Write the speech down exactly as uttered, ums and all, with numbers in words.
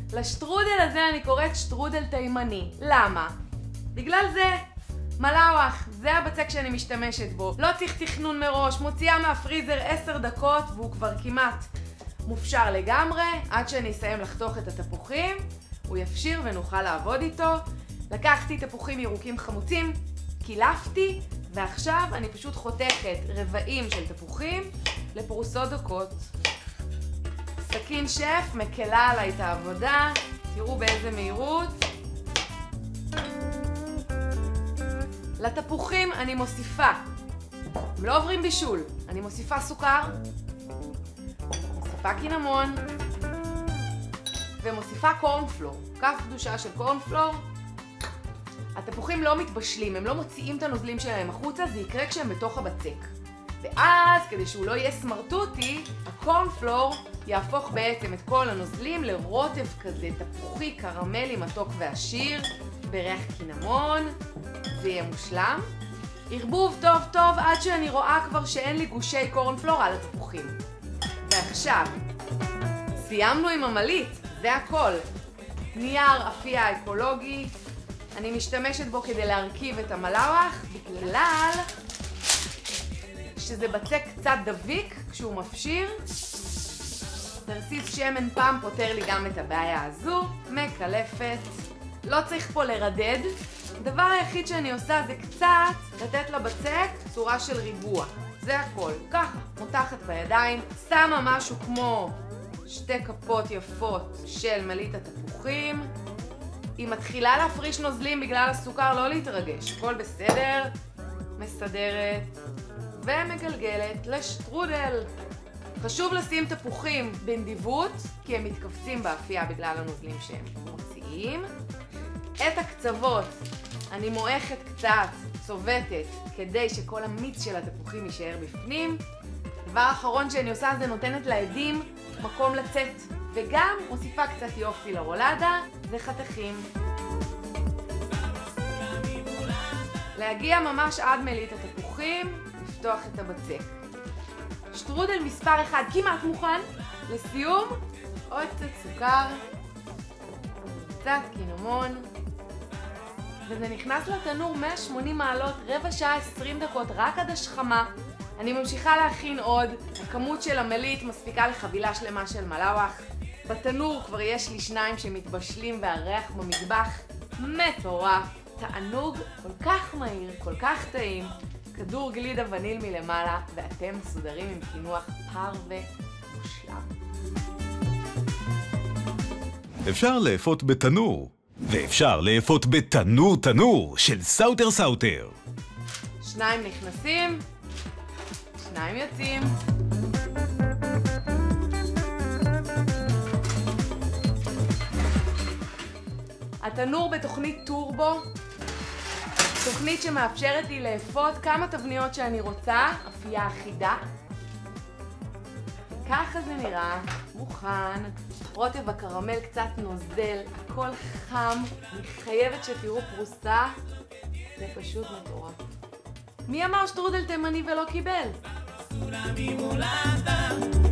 לשטרודל הזה אני קוראת שטרודל תימני. למה? בגלל זה. מלאווח, זה הבצק שאני משתמשת בו. לא צריך תכנון מראש, מוציאה מהפריזר עשר דקות והוא כבר כמעט מופשר לגמרי. עד שאני אסיים לחתוך את התפוחים, הוא יפשיר ונוכל לעבוד איתו. לקחתי תפוחים ירוקים חמוצים, קילפתי, ועכשיו אני פשוט חותכת רבעים של תפוחים לפרוסות דקות. סכין שף מקלה עליי את העבודה, תראו באיזה מהירות. לתפוחים אני מוסיפה, הם לא עוברים בישול, אני מוסיפה סוכר, מוסיפה קינמון, ומוסיפה קורנפלור, כף קדושה של קורנפלור. התפוחים לא מתבשלים, הם לא מוציאים את הנוזלים שלהם החוצה, זה יקרה כשהם בתוך הבצק. ואז, כדי שהוא לא יהיה סמרטוטי, הקורנפלור יהפוך בעצם את כל הנוזלים לרוטב כזה, תפוחי, קרמלי, מתוק ועשיר, בריח קינמון. זה יהיה מושלם. ערבוב טוב טוב עד שאני רואה כבר שאין לי גושי קורנפלור על התפוחים. ועכשיו, סיימנו עם המליט, זה הכל. נייר אפייה אקולוגי, אני משתמשת בו כדי להרכיב את המלאווח, בגלל שזה בצק קצת דביק כשהוא מפשיר. תרסיס שמן פעם פותר לי גם את הבעיה הזו. מקלפת. לא צריך פה לרדד. הדבר היחיד שאני עושה זה קצת לתת לבצק צורה של ריבוע. זה הכל. ככה, מותחת בידיים, שמה משהו כמו שתי כפות יפות של מליט התפוחים. היא מתחילה להפריש נוזלים בגלל הסוכר, לא להתרגש. הכל בסדר. מסדרת ומגלגלת לשטרודל. חשוב לשים תפוחים בנדיבות, כי הם מתכווצים באפייה בגלל הנוזלים שהם מוציאים. את הקצוות אני מועכת קצת, צובטת, כדי שכל המיץ של התפוחים יישאר בפנים. דבר האחרון שאני עושה זה נותנת לעדים מקום לצאת, וגם מוסיפה קצת יופי לרולדה, זה חתכים. להגיע ממש עד מליט התפוחים, לפתוח את הבצק. שטרודל מספר אחד כמעט מוכן. לסיום, עוד קצת סוכר, קצת קינמון, וזה נכנס לתנור מאה ושמונים מעלות, רבע שעה עשרים דקות, רק עד השחמה. אני ממשיכה להכין עוד, הכמות של המליט מספיקה לחבילה שלמה של מלאווח. בתנור כבר יש לי שניים שמתבשלים והריח במטבח מטורף. תענוג כל כך מהיר, כל כך טעים, כדור גלידה וניל מלמעלה, ואתם מסודרים עם קינוח פרווה מושלם. אפשר לאפות בתנור, ואפשר לאפות בתנור תנור של סאוטר סאוטר. שניים נכנסים, שניים יוצאים. התנור בתוכנית טורבו, תוכנית שמאפשרת לי לאפות כמה תבניות שאני רוצה, אפייה אחידה. ככה זה נראה, מוכן. רוטב הקרמל קצת נוזל, הכל חם, אני חייבת שתראו פרוסה, זה פשוט מטורף. מי אמר שטרודל תימני ולא קיבל?